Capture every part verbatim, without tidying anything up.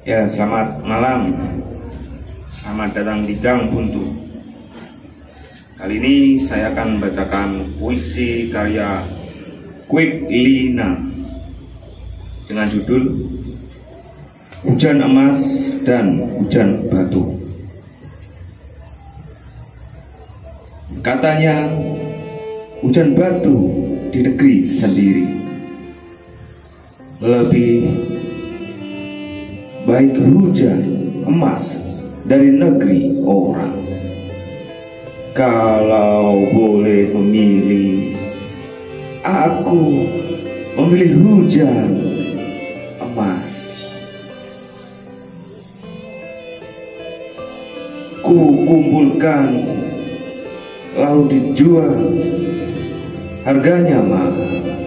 Ya, selamat malam. Selamat datang di Gang Buntu. Kali ini saya akan membacakan puisi karya Kwik Lina dengan judul Hujan Emas dan Hujan Batu. Katanya hujan batu di negeri sendiri lebih baik hujan emas dari negeri orang. Kalau boleh memilih, aku memilih hujan emas. Ku kumpulkan lalu dijual, harganya mahal.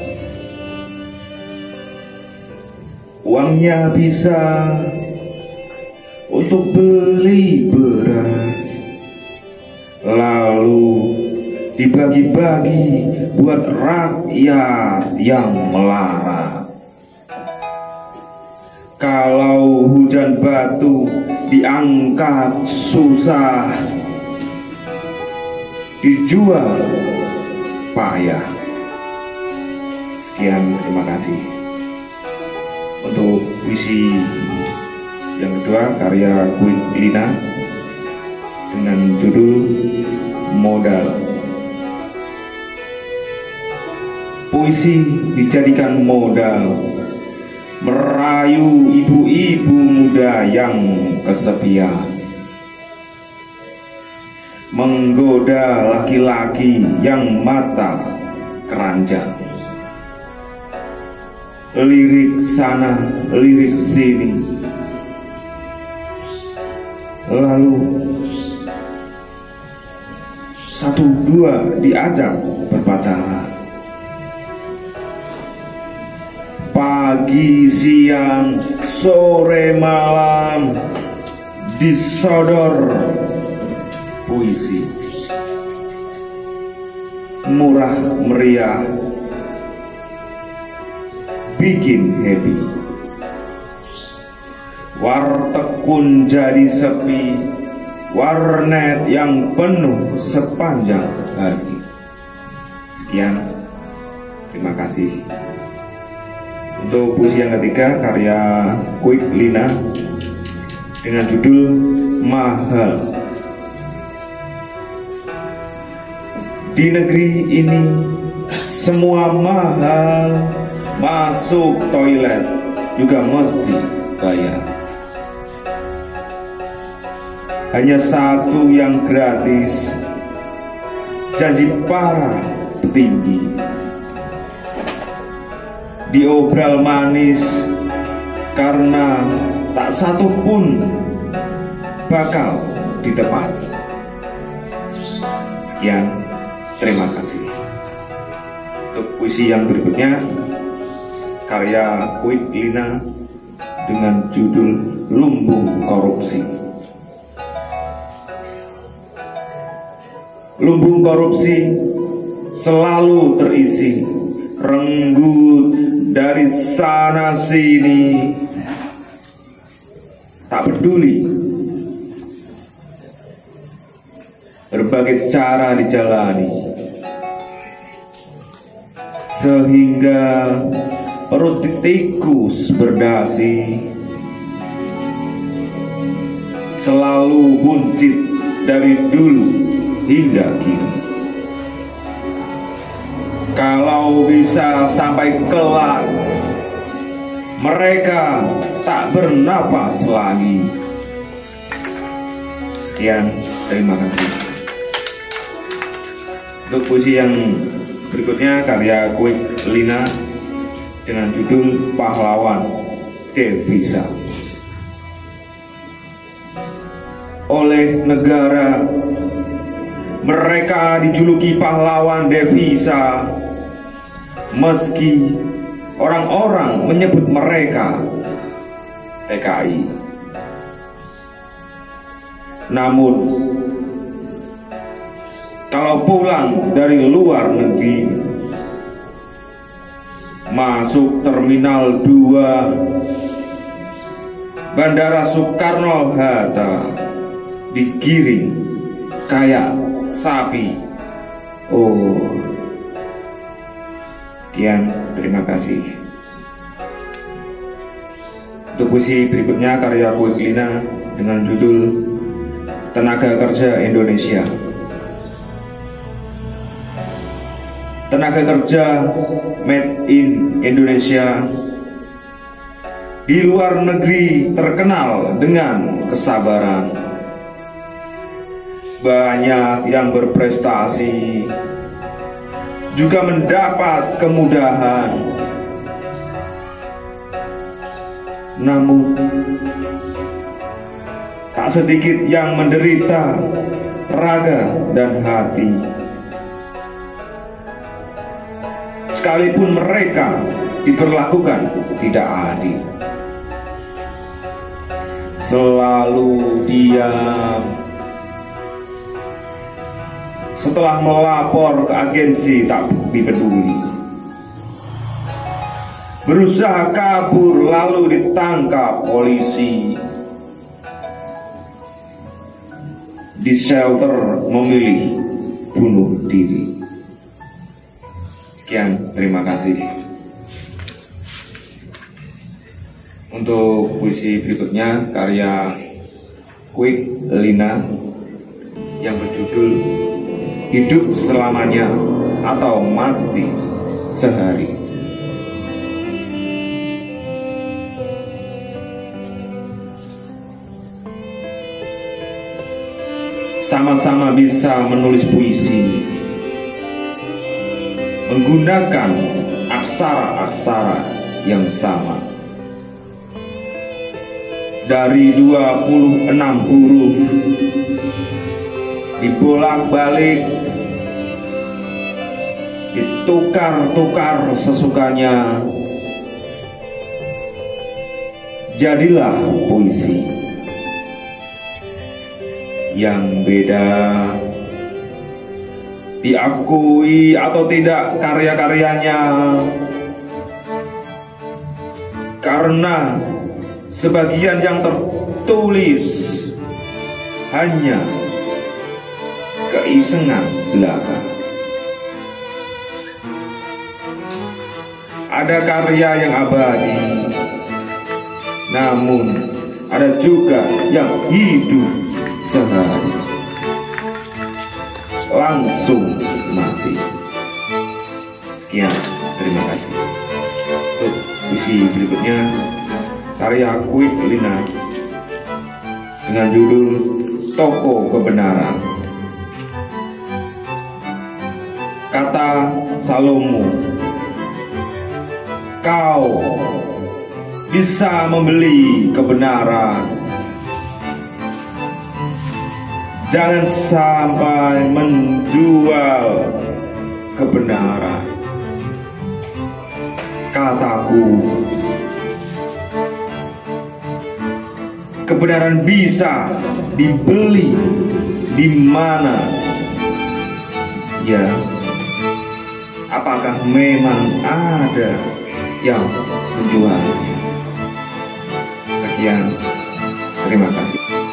Uangnya bisa untuk beli beras, lalu dibagi-bagi buat rakyat yang melarat. Kalau hujan batu diangkat susah, dijual payah. Sekian, terima kasih. Untuk puisi yang kedua karya Kwik Lina dengan judul Modal. Puisi dijadikan modal merayu ibu-ibu muda yang kesepian, menggoda laki-laki yang mata keranjang. Lirik sana, lirik sini, lalu satu dua diajak berpacaran. Pagi, siang, sore, malam disodor puisi murah meriah, bikin happy. Warteg pun jadi sepi, warnet yang penuh sepanjang hari. Sekian, terima kasih. Untuk puisi yang ketiga karya Kwik Lina dengan judul Mahal. Di negeri ini semua mahal, masuk toilet juga mesti bayar. Hanya satu yang gratis, janji para petinggi. Diobral manis karena tak satu pun bakal ditepati. Sekian, terima kasih. Untuk puisi yang berikutnya karya Kwik Lina dengan judul Lumbung Korupsi. Lumbung korupsi selalu terisi, renggut dari sana sini, tak peduli. Berbagai cara dijalani sehingga perut tikus berdasi, selalu buncit dari dulu hingga kini. Kalau bisa sampai kelak, mereka tak bernapas lagi. Sekian, terima kasih. Untuk puisi yang berikutnya karya Kwik Lina dengan judul Pahlawan Devisa. Oleh negara, mereka dijuluki pahlawan devisa, meski orang-orang menyebut mereka T K I. Namun kalau pulang dari luar negeri, masuk terminal dua, Bandara Soekarno-Hatta digiring kayak sapi. Oh, sekian, terima kasih. Untuk puisi berikutnya karya Kwik Lina dengan judul Tenaga Kerja Indonesia. Tenaga kerja made in Indonesia di luar negeri terkenal dengan kesabaran. Banyak yang berprestasi juga mendapat kemudahan. Namun tak sedikit yang menderita raga dan hati. Sekalipun mereka diperlakukan tidak adil, selalu diam setelah melapor ke agensi tak peduli, berusaha kabur lalu ditangkap polisi, di shelter memilih bunuh diri. Sekian, terima kasih. Untuk puisi berikutnya karya Kwik Lina yang berjudul Hidup Selamanya atau Mati Sehari. Sama-sama bisa menulis puisi menggunakan aksara-aksara yang sama. Dari dua puluh enam huruf dibolak-balik, ditukar-tukar sesukanya, jadilah puisi yang beda. Diakui atau tidak karya-karyanya, karena sebagian yang tertulis hanya keisengan belaka. Ada karya yang abadi, namun ada juga yang hidup sehari langsung mati. Sekian, terima kasih. Untuk puisi berikutnya karya Kwik Lina dengan judul Toko Kebenaran. Kata Salomo, kau bisa membeli kebenaran, jangan sampai menjual kebenaran. Kataku, kebenaran bisa dibeli di mana? Ya, apakah memang ada yang menjual? Sekian, terima kasih.